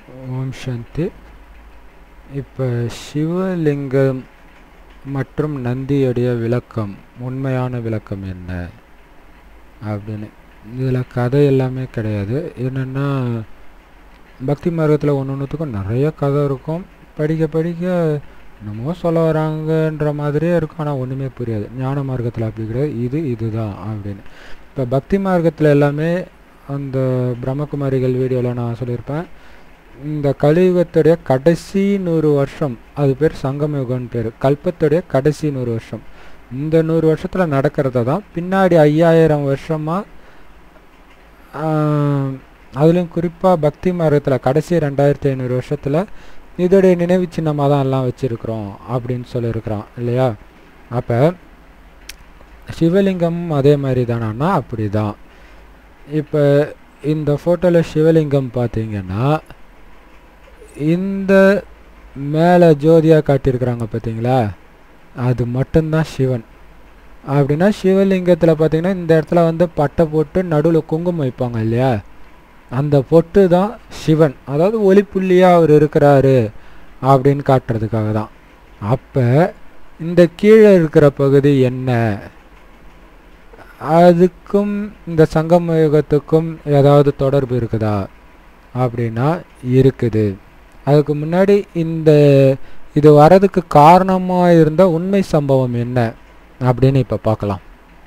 ஓம் சாந்தி. இப்போ சிவலிங்கம் மற்றும் நந்தியுடைய விளக்கம், உண்மையான விளக்கம் என்ன அப்படின்னு இதில் கதை எல்லாமே கிடையாது. என்னென்னா பக்தி மார்க்கத்தில் ஒன்றுத்துக்கும் நிறைய கதை இருக்கும். படிக்க படிக்க என்னமோ சொல்ல வராங்கன்ற மாதிரியே இருக்கும், ஆனால் ஒன்றுமே புரியாது. ஞான மார்க்கத்தில் அப்படி கிடையாது, இதுதான் அப்படின்னு. இப்போ பக்தி மார்க்கத்தில் எல்லாமே அந்த பிரம்மகுமாரிகள் வீடியோவில் நான் சொல்லியிருப்பேன். இந்த கலியுகத்துடைய கடைசி 100 வருஷம், அது பேர் சங்கம யுகம்னு பேர். கல்பத்துடைய கடைசி 100 வருஷம், இந்த 100 வருஷத்தில் நடக்கிறத தான் பின்னாடி 5000 வருஷமாக, அதுலேயும் குறிப்பாக பக்தி மார்க்கத்தில் கடைசி 2500 வருஷத்தில் இதோடைய நினைவு சின்னமாக தான் எல்லாம் வச்சுருக்குறோம் அப்படின்னு சொல்லியிருக்கிறோம் இல்லையா. அப்போ சிவலிங்கம் அதே மாதிரி தானா? அப்படி தான். இப்போ இந்த ஃபோட்டோவில் சிவலிங்கம் பார்த்தீங்கன்னா இந்த மேலே ஜோதியாக காட்டியிருக்கிறாங்க பார்த்தீங்களா, அது மட்டும்தான் சிவன். அப்படின்னா சிவலிங்கத்தில் பார்த்தீங்கன்னா இந்த இடத்துல வந்து பட்டை போட்டு நடுவில் குங்குமம் வைப்பாங்க இல்லையா, அந்த பொட்டு தான் சிவன். அதாவது ஒளிப்புள்ளியாக அவர் இருக்கிறாரு அப்படின்னு காட்டுறதுக்காக தான். அப்போ இந்த கீழே இருக்கிற பகுதி என்ன, அதுக்கும் இந்த சங்கம யுகத்துக்கும் ஏதாவது தொடர்பு இருக்குதா அப்படின்னா இருக்குது. அதுக்கு முன்னாடி இது வரதுக்கு காரணமாக இருந்த உண்மை சம்பவம் என்ன அப்படின்னு இப்போ பார்க்கலாம்.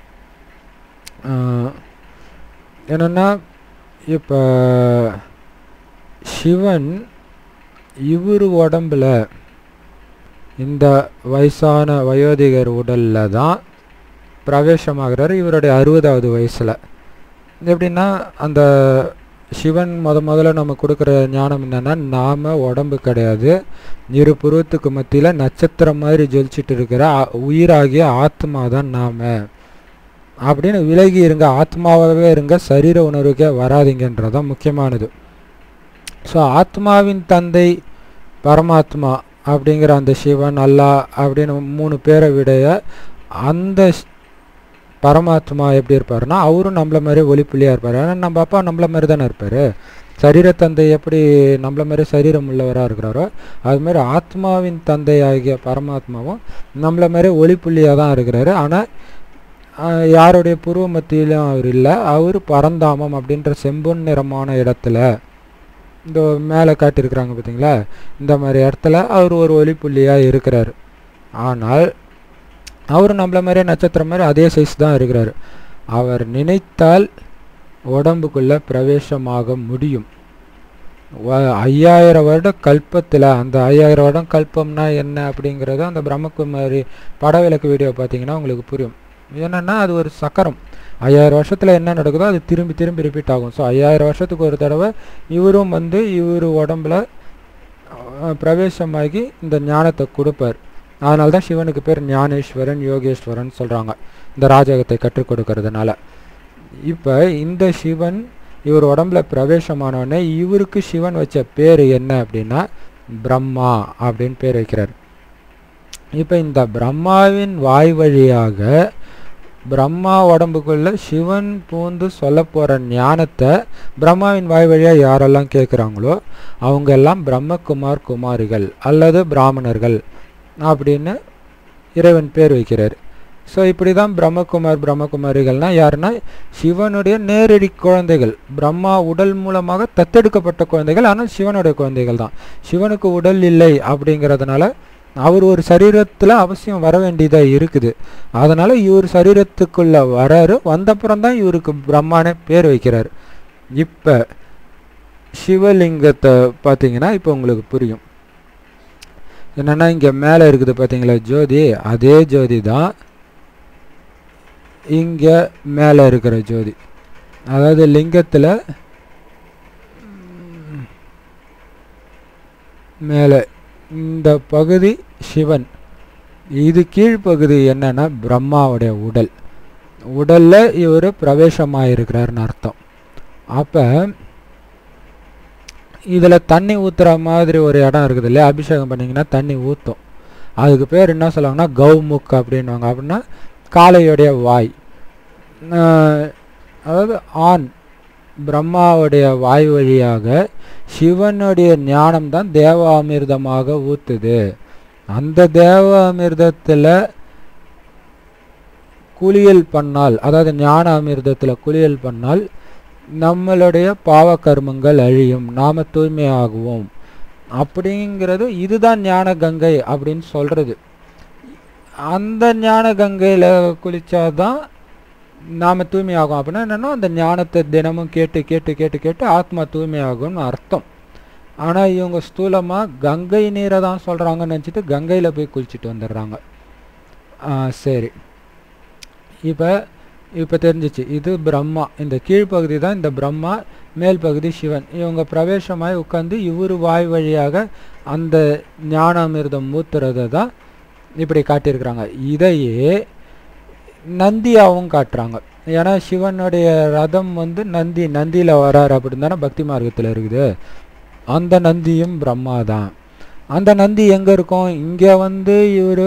என்னென்னா இப்போ சிவன் இவர் உடம்புல, இந்த வயசான வயோதிகர் உடலில் தான் பிரவேசமாகிறார் இவருடைய 60வது வயசில். எப்படின்னா அந்த சிவன் முதல்ல நம்ம கொடுக்குற ஞானம் என்னென்னா, நாம் உடம்பு கிடையாது, இரு புருவத்துக்கு மத்தியில் நட்சத்திரம் மாதிரி ஜொலிச்சிட்டு இருக்கிற உயிராகிய ஆத்மா தான் நாம் அப்படின்னு விலகி இருங்க, ஆத்மாவாகவே இருங்க, சரீர உணர்வுக்கே வராதிங்கன்றதான் முக்கியமானது. ஸோ ஆத்மாவின் தந்தை பரமாத்மா அப்படிங்கிற அந்த சிவன் அல்லாஹ் அப்படின்னு 3 பேரை விடைய அந்த பரமாத்மா எப்படி இருப்பாருன்னா அவரும் நம்மள மாதிரி ஒளிப்புள்ளியாக இருப்பார். ஏன்னா நம்ம அப்பா நம்மள மாதிரி தானே இருப்பார். சரீரத்தந்தை எப்படி நம்மள மாதிரி சரீரம் உள்ளவராக இருக்கிறாரோ அதுமாதிரி ஆத்மாவின் தந்தை ஆகிய பரமாத்மாவும் நம்மள மாதிரி ஒளிப்புள்ளியாக தான் இருக்கிறாரு. ஆனால் யாருடைய பூர்வ மத்தியிலும் அவர் இல்லை. அவர் பரந்தாமம் அப்படின்ற செம்பொன் நிறமான இடத்துல, இந்த மேலே காட்டியிருக்கிறாங்க பார்த்தீங்களா, இந்த மாதிரி இடத்துல அவர் ஒரு ஒளிப்புள்ளியாக இருக்கிறார். ஆனால் அவர் நம்மள மாதிரியே நட்சத்திரம் மாதிரி அதே சைஸ் தான் இருக்கிறார். அவர் நினைத்தால் உடம்புக்குள்ளே பிரவேசமாக முடியும். 5000 வருட கல்பத்தில், அந்த 5000 வருடம் கல்பம்னா என்ன அப்படிங்கிறத அந்த பிரம்மகுமாரி படவிளக்கு வீடியோ பார்த்தீங்கன்னா உங்களுக்கு புரியும். என்னென்னா அது ஒரு சக்கரம். 5000 வருஷத்தில் என்ன நடக்குதோ அது திரும்பி திரும்பி ரிப்பீட் ஆகும். ஸோ 5000 வருஷத்துக்கு ஒரு தடவை இவரும் வந்து இவர் உடம்புல பிரவேசமாகி இந்த ஞானத்தை கொடுப்பார். அதனால தான் சிவனுக்கு பேர் ஞானேஸ்வரன் யோகேஸ்வரன் சொல்கிறாங்க, இந்த ராஜகத்தை கற்றுக் கொடுக்கறதுனால. இப்போ இந்த சிவன் இவர் உடம்புல பிரவேசமானோடனே இவருக்கு சிவன் வச்ச பேர் என்ன அப்படின்னா பிரம்மா அப்படின்னு பேர் வைக்கிறார். இப்போ இந்த பிரம்மாவின் வாய் வழியாக பிரம்மா உடம்புக்குள்ள சிவன் பூந்து சொல்ல போகிற ஞானத்தை பிரம்மாவின் வாய் வழியாக யாரெல்லாம் கேட்குறாங்களோ அவங்க எல்லாம் பிரம்மகுமார் குமாரிகள் அல்லது பிராமணர்கள் அப்படின்னு இறைவன் பேர் வைக்கிறார். ஸோ இப்படி தான் பிரம்மகுமாரிகள்னால் யாருன்னா சிவனுடைய நேரடி குழந்தைகள், பிரம்மா உடல் மூலமாக தத்தெடுக்கப்பட்ட குழந்தைகள், ஆனால் சிவனுடைய குழந்தைகள் தான். சிவனுக்கு உடல் இல்லை அப்படிங்கிறதுனால அவர் ஒரு சரீரத்தில் அவசியம் வர வேண்டியதாக இருக்குது. அதனால் இவர் சரீரத்துக்குள்ளே வராரு, வந்தப்புறம் தான் இவருக்கு பிரம்மானே பேர் வைக்கிறார். இப்போ சிவலிங்கத்தை பார்த்தீங்கன்னா இப்போ உங்களுக்கு புரியும். என்னென்னா இங்கே மேலே இருக்குது பார்த்தீங்களா ஜோதி, அதே ஜோதி தான் இங்கே மேலே இருக்கிற ஜோதி. அதாவது லிங்கத்தில் மேலே இந்த பகுதி சிவன், இது கீழ்ப்பகுதி என்னன்னா பிரம்மாவுடைய உடலில் இவர் பிரவேசமாக இருக்கிறாருன்னு அர்த்தம். அப்போ இதில் தண்ணி ஊற்றுற மாதிரி ஒரு இடம் இருக்குது இல்லையா, அபிஷேகம் பண்ணிங்கன்னா தண்ணி ஊற்றும். அதுக்கு பேர் என்ன சொல்லுவாங்கன்னா கௌமுக் அப்படின்வாங்க. அப்படின்னா காளையுடைய வாய். அதாவது ஆண் பிரம்மாவுடைய வாய் வழியாக சிவனுடைய ஞானம் தான் தேவ அமிர்தமாக ஊத்துது. அந்த தேவ அமிர்தத்தில் குளியல் பண்ணால், அதாவது ஞான அமிர்தத்தில் குளியல் பண்ணால் நம்மளுடைய பாவ கர்மங்கள் அழியும், நாம தூய்மையாகுவோம் அப்படிங்கிறது. இதுதான் ஞான கங்கை அப்படின்னு சொல்கிறது. அந்த ஞான கங்கையில் குளித்தாதான் நாம் தூய்மையாகும். அப்படின்னா என்னென்னா, அந்த ஞானத்தை தினமும் கேட்டு கேட்டு கேட்டு கேட்டு ஆத்மா தூய்மையாகும்னு அர்த்தம். ஆனால் இவங்க ஸ்தூலமாக கங்கை நீரை தான் சொல்கிறாங்கன்னு நினச்சிட்டு கங்கையில் போய் குளிச்சுட்டு வந்துடுறாங்க. சரி, இப்போ தெரிஞ்சிச்சு. இது பிரம்மா, இந்த கீழ்ப்பகுதி தான் இந்த பிரம்மா, மேல் பகுதி சிவன். இவங்க பிரவேசமாய் உட்காந்து இவர் வாய் வழியாக அந்த ஞானாமிர்தம் ஊத்துறதை தான் இப்படி காட்டியிருக்கிறாங்க. இதையே நந்தியாகவும் காட்டுறாங்க. ஏன்னா சிவனுடைய ரதம் வந்து நந்தியில் வராரு அப்படின்னு தானே பக்தி மார்க்கத்தில் இருக்குது. அந்த நந்தியும் பிரம்மா தான். அந்த நந்தி எங்கே இருக்கும்? இங்கே வந்து இவர்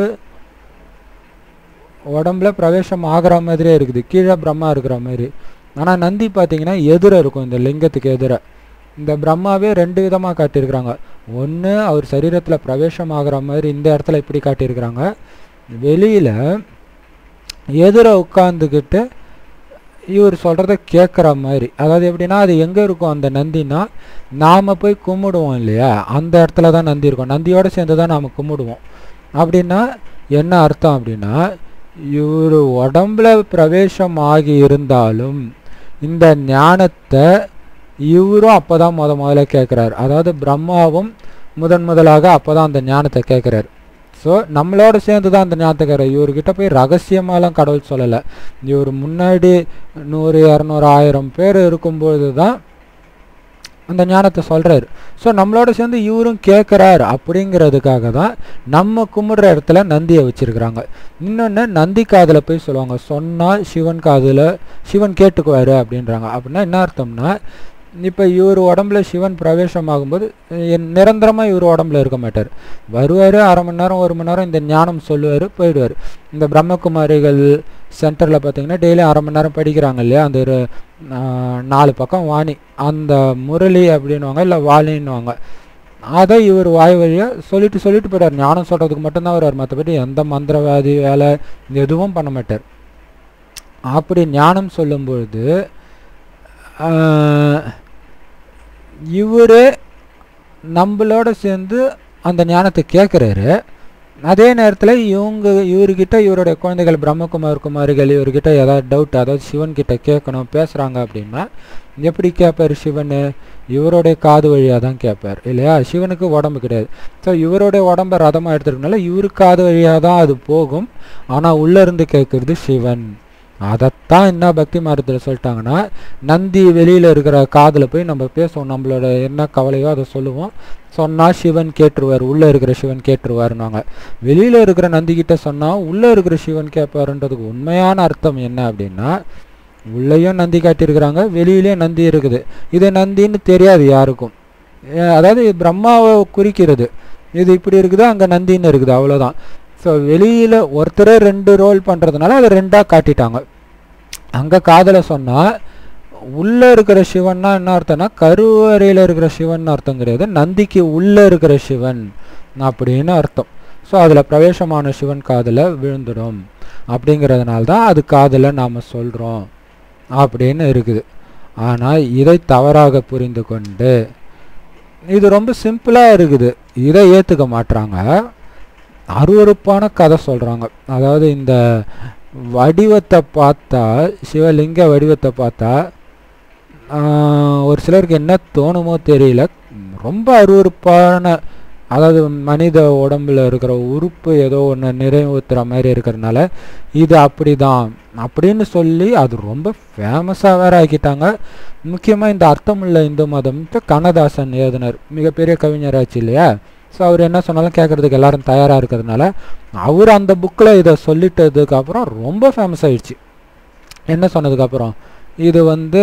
உடம்புல பிரவேசம் ஆகிற மாதிரியே இருக்குது, கீழே பிரம்மா இருக்கிற மாதிரி. ஆனால் நந்தி பார்த்தீங்கன்னா எதிர இருக்கும், இந்த லிங்கத்துக்கு எதிர. இந்த பிரம்மாவே ரெண்டு விதமாக காட்டியிருக்கிறாங்க. ஒன்று அவர் சரீரத்தில் பிரவேசம் ஆகிற மாதிரி இந்த இடத்துல இப்படி காட்டியிருக்கிறாங்க. வெளியில் எதிர உட்காந்துக்கிட்டு இவர் சொல்கிறத கேட்குற மாதிரி. அதாவது எப்படின்னா, அது எங்கே இருக்கும் அந்த நந்தினா, நாம் போய் கும்பிடுவோம் இல்லையா, அந்த இடத்துல தான் நந்தி இருக்கும். நந்தியோடு சேர்ந்து தான் நாம் கும்பிடுவோம். அப்படின்னா என்ன அர்த்தம் அப்படின்னா, இவர் உடம்புல பிரவேசம் ஆகி இருந்தாலும் இந்த ஞானத்தை இவரும் அப்போ தான் முதல்ல கேட்குறாரு. அதாவது பிரம்மாவும் முதலாக அப்போ தான் அந்த ஞானத்தை கேட்குறாரு. ஸோ நம்மளோட சேர்ந்து தான் அந்த ஞானத்தை கேட்குறாரு. இவர்கிட்ட போய் ரகசியமாலாம் கடவுள் சொல்லலை. இவர் முன்னாடி 100, 200, 1000 பேர் இருக்கும்பொழுது தான் அந்த ஞானத்தை சொல்கிறாரு. ஸோ நம்மளோட சேர்ந்து இவரும் கேட்குறாரு. அப்படிங்கிறதுக்காக தான் நம்ம கும்பிட்ற இடத்துல நந்தியை வச்சுருக்குறாங்க. இன்னொன்று, நந்தி காதில் போய் சொல்லுவாங்க, சொன்னால் சிவன் கேட்டுக்குவார் அப்படின்றாங்க. அப்படின்னா என்ன அர்த்தம்னா, இப்போ இவர் உடம்புல சிவன் பிரவேசம் ஆகும்போது நிரந்தரமாக இவர் உடம்புல இருக்க மாட்டார். வருவார், 1/2 மணி நேரம் 1 மணி நேரம் இந்த ஞானம் சொல்லுவார், போயிடுவார். இந்த பிரம்மகுமாரிகள் சென்டரில் பார்த்தீங்கன்னா டெய்லி 1/2 மணி நேரம் படிக்கிறாங்க இல்லையா, அந்த ஒரு 4 பக்கம் வாணி, அந்த முரளி அப்படின்வாங்க, இல்லை வாணின்னுவாங்க. அதை இவர் வாய் வழியாக சொல்லிட்டு போயிட்டார். ஞானம் சொல்கிறதுக்கு மட்டும்தான் வருவார், மற்றபடி எந்த மந்திரவாதி வேலை எதுவும் பண்ண மாட்டார். அப்படி ஞானம் சொல்லும்பொழுது இவர் நம்மளோட சேர்ந்து அந்த ஞானத்தை கேட்குறாரு. அதே நேரத்தில் இவர்கிட்ட இவருடைய குழந்தைகள் குமாரிகள் இவர்கிட்ட ஏதாவது டவுட், அதாவது சிவன்கிட்ட கேட்கணும், பேசுகிறாங்க அப்படின்னா எப்படி கேட்பார் சிவன்? இவருடைய காது வழியாக தான் கேட்பார் இல்லையா. சிவனுக்கு உடம்பு கிடையாது. ஸோ இவருடைய உடம்பை ரதமாக எடுத்துருக்கனால இவரு காது வழியாக தான் அது போகும். ஆனால் உள்ளேருந்து கேட்குறது சிவன். அதைத்தான் என்ன பக்தி மார்க்கத்தில் சொல்லிட்டாங்கன்னா, நந்தி வெளியில் இருக்கிற காதில் போய் நம்ம பேசுவோம், நம்மளோட என்ன கவலையோ அதை சொல்லுவோம், சொன்னால் சிவன் கேட்டுருவார், உள்ளே இருக்கிற சிவன் கேட்டுருவாருன்னாங்க. வெளியில் இருக்கிற நந்திக்கிட்ட சொன்னால் உள்ளே இருக்கிற சிவன் கேட்பாருன்றதுக்கு உண்மையான அர்த்தம் என்ன அப்படின்னா, உள்ளேயும் நந்தி காட்டியிருக்கிறாங்க, வெளியிலேயும் நந்தி இருக்குது. இது நந்தின்னு தெரியாது யாருக்கும். அதாவது பிரம்மாவை குறிக்கிறது. இது இப்படி இருக்குது, அங்கே நந்தின்னு இருக்குது, அவ்வளோதான். ஸோ வெளியில் ஒருத்தரே 2 ரோல் பண்ணுறதுனால அதை 2ஆக காட்டிட்டாங்க. அங்கே காதலை சொன்னால் உள்ளே இருக்கிற சிவன்னா என்ன அர்த்தம்னா, கருவறையில் இருக்கிற சிவன் அர்த்தம் கிடையாது, நந்திக்கு உள்ளே இருக்கிற சிவன் அப்படின்னு அர்த்தம். ஸோ அதில் பிரவேசமான சிவன் காதில் விழுந்துடும். அப்படிங்கிறதுனால தான் அது காதில் நாம் சொல்கிறோம் அப்படின்னு இருக்குது. ஆனால் இதை தவறாக புரிந்து கொண்டு இது ரொம்ப சிம்பிளாக இருக்குது, இதை ஏற்றுக்க மாட்டுறாங்க. அருவருப்பான கதை சொல்கிறாங்க. அதாவது இந்த வடிவத்தை பார்த்தா, சிவலிங்க வடிவத்தை பார்த்தா ஒரு சிலருக்கு என்ன தோணுமோ தெரியல, ரொம்ப அருவருப்பான, அதாவது மனித உடம்புல இருக்கிற உறுப்பு ஏதோ ஒன்று நிறைவுத்துற மாதிரி இருக்கிறதுனால இது அப்படி தான் அப்படின்னு சொல்லி அது ரொம்ப ஃபேமஸாக வேற ஆக்கிட்டாங்க. முக்கியமாக இந்த அர்த்தமுள்ள இந்து மதம் கண்ணதாசன் எழுதினார், மிகப்பெரிய கவிஞராச்சு இல்லையா. ஸோ அவர் என்ன சொன்னாலும் கேட்குறதுக்கு எல்லாரும் தயாராக இருக்கிறதுனால அவர் அந்த புக்கில் இதை சொல்லிட்டதுக்கப்புறம் ரொம்ப ஃபேமஸ் ஆகிடுச்சு. என்ன சொன்னதுக்கப்புறம், இது வந்து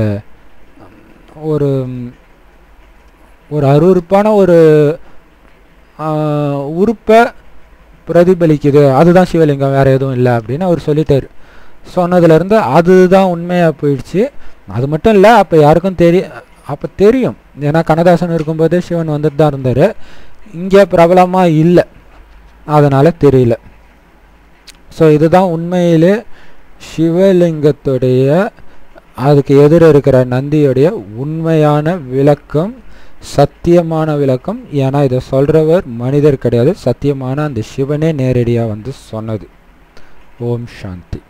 ஒரு அருவருப்பான ஒரு உறுப்பை பிரதிபலிக்குது, அதுதான் சிவலிங்கம், வேறு எதுவும் இல்லை அப்படின்னு அவர் சொல்லிட்டார். சொன்னதுலேருந்து அதுதான் உண்மையாக போயிடுச்சு. அது மட்டும் இல்லை, அப்போ யாருக்கும் அப்போ தெரியும் ஏன்னா கண்ணதாசன் இருக்கும்போதே சிவன் வந்துட்டு தான் இருந்தார், இங்கே பிரபலமாக இல்லை, அதனால் தெரியல. ஸோ இதுதான் உண்மையிலே சிவலிங்கத்துடைய அதுக்கு எதிர இருக்கிற நந்தியுடைய உண்மையான விளக்கம், சத்தியமான விளக்கம். ஏன்னா இதை சொல்கிறவர் மனிதர் கிடையாது, சத்தியமான அந்த சிவனே நேரடியாக வந்து சொன்னது. ஓம் சாந்தி.